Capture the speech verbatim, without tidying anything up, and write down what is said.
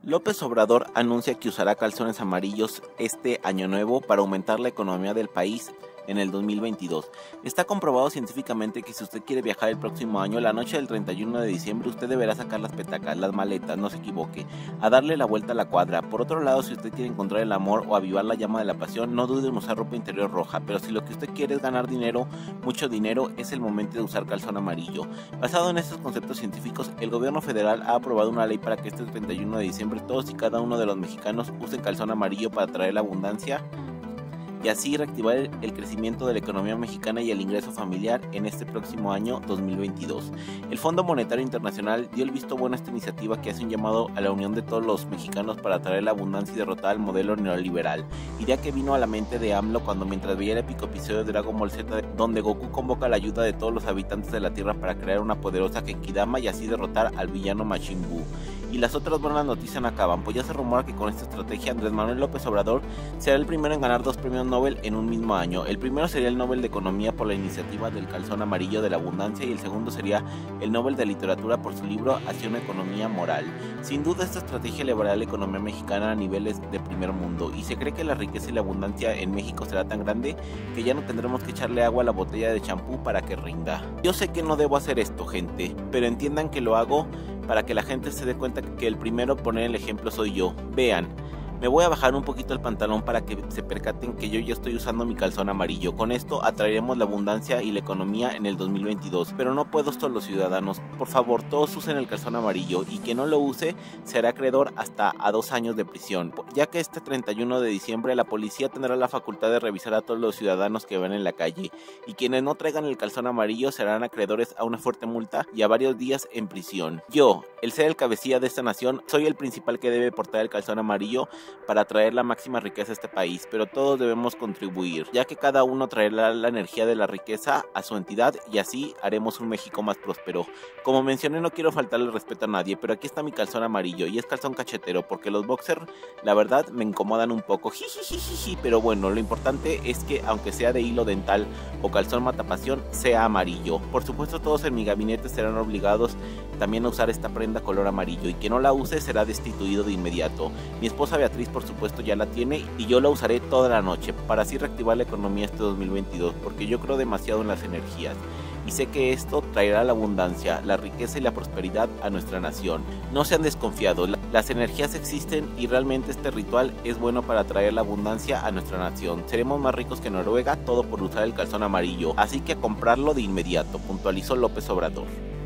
López Obrador anuncia que usará calzones amarillos este año nuevo para aumentar la economía del país en el dos mil veintidós. Está comprobado científicamente que si usted quiere viajar el próximo año, la noche del treinta y uno de diciembre, usted deberá sacar las petacas, las maletas, no se equivoque, a darle la vuelta a la cuadra. Por otro lado, si usted quiere encontrar el amor o avivar la llama de la pasión, no dude en usar ropa interior roja, pero si lo que usted quiere es ganar dinero, mucho dinero, es el momento de usar calzón amarillo. Basado en estos conceptos científicos, el gobierno federal ha aprobado una ley para que este treinta y uno de diciembre todos y cada uno de los mexicanos usen calzón amarillo para traer la abundancia y así reactivar el crecimiento de la economía mexicana y el ingreso familiar en este próximo año dos mil veintidós. El Fondo Monetario Internacional dio el visto bueno a esta iniciativa que hace un llamado a la unión de todos los mexicanos para traer la abundancia y derrotar al modelo neoliberal, idea que vino a la mente de AMLO cuando mientras veía el épico episodio de Dragon Ball Z donde Goku convoca la ayuda de todos los habitantes de la Tierra para crear una poderosa Genkidama y así derrotar al villano Majin Buu. Y las otras buenas noticias no acaban, pues ya se rumora que con esta estrategia Andrés Manuel López Obrador será el primero en ganar dos premios Nobel en un mismo año. El primero sería el Nobel de Economía por la iniciativa del calzón amarillo de la abundancia y el segundo sería el Nobel de Literatura por su libro Hacia una economía moral. Sin duda esta estrategia elevará la economía mexicana a niveles de primer mundo y se cree que la riqueza y la abundancia en México será tan grande que ya no tendremos que echarle agua a la botella de champú para que rinda. Yo sé que no debo hacer esto, gente, pero entiendan que lo hago para que la gente se dé cuenta que el primero a poner el ejemplo soy yo. Vean, me voy a bajar un poquito el pantalón para que se percaten que yo ya estoy usando mi calzón amarillo. Con esto atraeremos la abundancia y la economía en el dos mil veintidós. Pero no puedo todos los ciudadanos. Por favor, todos usen el calzón amarillo y quien no lo use será acreedor hasta a dos años de prisión. Ya que este treinta y uno de diciembre la policía tendrá la facultad de revisar a todos los ciudadanos que ven en la calle. Y quienes no traigan el calzón amarillo serán acreedores a una fuerte multa y a varios días en prisión. Yo, el ser el cabecilla de esta nación, soy el principal que debe portar el calzón amarillo para traer la máxima riqueza a este país, pero todos debemos contribuir, ya que cada uno traerá la energía de la riqueza a su entidad y así haremos un México más próspero. Como mencioné, no quiero faltarle respeto a nadie, pero aquí está mi calzón amarillo y es calzón cachetero, porque los boxers, la verdad, me incomodan un poco, jijijijiji, pero bueno, lo importante es que aunque sea de hilo dental o calzón matapasión, sea amarillo. Por supuesto, todos en mi gabinete serán obligados también a usar esta prenda color amarillo y quien no la use será destituido de inmediato. Mi esposa Beatriz por supuesto ya la tiene y yo la usaré toda la noche para así reactivar la economía este dos mil veintidós, porque yo creo demasiado en las energías y sé que esto traerá la abundancia, la riqueza y la prosperidad a nuestra nación. No sean desconfiados, las energías existen y realmente este ritual es bueno para traer la abundancia a nuestra nación. Seremos más ricos que Noruega, todo por usar el calzón amarillo, así que a comprarlo de inmediato, puntualizó López Obrador.